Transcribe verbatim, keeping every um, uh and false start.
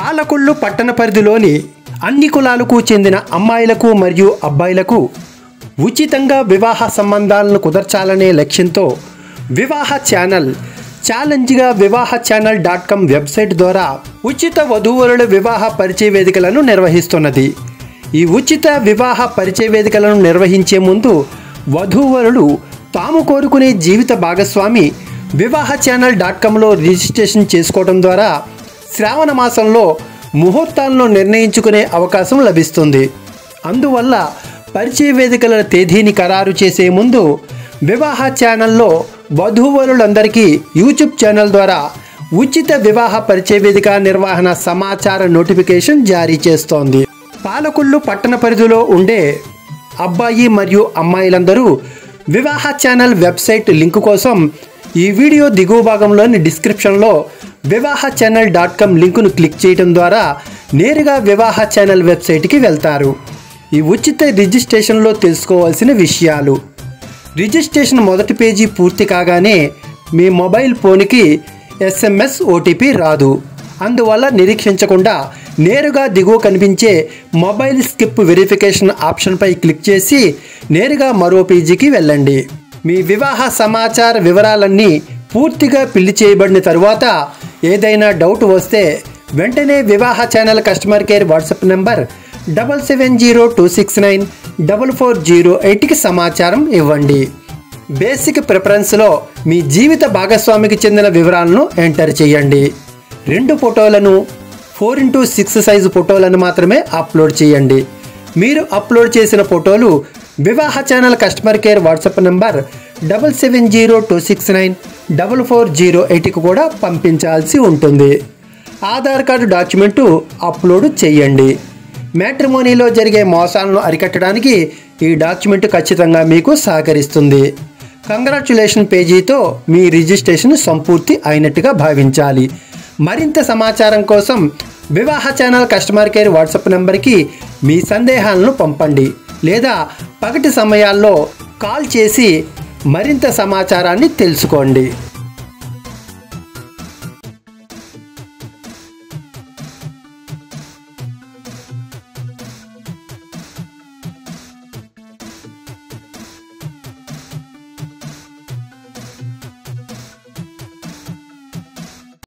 పాలకొల్లు పట్టణ పరిధిలోని అన్ని కులాలకు చెందిన అమ్మాయిలకు మరియు అబ్బాయిలకు ఉచితంగా వివాహ సంబంధాలను కుదర్చాలనే లక్ష్యంతో వివాహ ఛానల్ ఛాలెంజ్గా వివాహ ఛానల్ డాట్ కామ్ వెబ్సైట్ ద్వారా ఉచిత వధూవరుల వివాహ పరిచయ వేదికలను నిర్వహిస్తున్నది. ఈ ఉచిత వివాహ పరిచయ వేదికలను నిర్వహించే ముందు వధూవరులు తాము కోరుకునే జీవిత భాగస్వామి వివాహ ఛానల్ డాట్ కామ్లో రిజిస్ట్రేషన్ చేసుకోవడం ద్వారా శ్రావణ మాసంలో ముహూర్తాలను నిర్ణయించుకునే అవకాశం లభిస్తుంది. అందువల్ల పరిచయ వేదికల తేదీని ఖరారు చేసే ముందు వివాహ ఛానల్లో వధూవరులందరికీ యూట్యూబ్ ఛానల్ ద్వారా ఉచిత వివాహ పరిచయ వేదిక నిర్వహణ సమాచార నోటిఫికేషన్ జారీ చేస్తోంది. పాలకొల్లు పట్టణ పరిధిలో ఉండే అబ్బాయి మరియు అమ్మాయిలందరూ వివాహ ఛానల్ వెబ్సైట్ లింకు కోసం ఈ వీడియో దిగువ భాగంలోని డిస్క్రిప్షన్లో వివాహ ఛానల్ డాట్ కామ్ లింకును క్లిక్ చేయడం ద్వారా నేరుగా వివాహ ఛానల్ వెబ్సైట్కి వెళ్తారు. ఈ ఉచిత రిజిస్ట్రేషన్లో తెలుసుకోవాల్సిన విషయాలు: రిజిస్ట్రేషన్ మొదటి పేజీ పూర్తి కాగానే మీ మొబైల్ ఫోన్కి ఎస్ఎంఎస్ ఓటీపీ రాదు. అందువల్ల నిరీక్షించకుండా నేరుగా దిగువ కనిపించే మొబైల్ స్కిప్ వెరిఫికేషన్ ఆప్షన్పై క్లిక్ చేసి నేరుగా మరో పేజీకి వెళ్ళండి. మీ వివాహ సమాచార వివరాలన్నీ పూర్తిగా ఫిల్ చేయబడిన తరువాత ఏదైనా డౌట్ వస్తే వెంటనే Vivaha channel customer care WhatsApp number double seven zero two six nine double four zero ఎయిట్కి సమాచారం ఇవ్వండి. బేసిక్ ప్రిఫరెన్స్లో మీ జీవిత భాగస్వామికి చెందిన వివరాలను ఎంటర్ చేయండి. రెండు ఫోటోలను ఫోర్ ఇంటూ సిక్స్ సైజు ఫోటోలను మాత్రమే అప్లోడ్ చేయండి. మీరు అప్లోడ్ చేసిన ఫోటోలు Vivaha channel customer care WhatsApp number double seven zero two six nine double four zero ఎయిట్కి కూడా పంపించాల్సి ఉంటుంది. ఆధార్ కార్డు డాక్యుమెంటు అప్లోడ్ చేయండి. మ్యాట్రిమోనీలో జరిగే మోసాలను అరికట్టడానికి ఈ డాక్యుమెంట్ ఖచ్చితంగా మీకు సహకరిస్తుంది. కంగ్రాచ్యులేషన్ పేజీతో మీ రిజిస్ట్రేషన్ సంపూర్తి అయినట్టుగా భావించాలి. మరింత సమాచారం కోసం వివాహ ఛానల్ కస్టమర్ కేర్ వాట్సాప్ నెంబర్కి మీ సందేహాలను పంపండి లేదా పగటి సమయాల్లో కాల్ చేసి మరింత సమాచారాన్ని తెలుసుకోండి.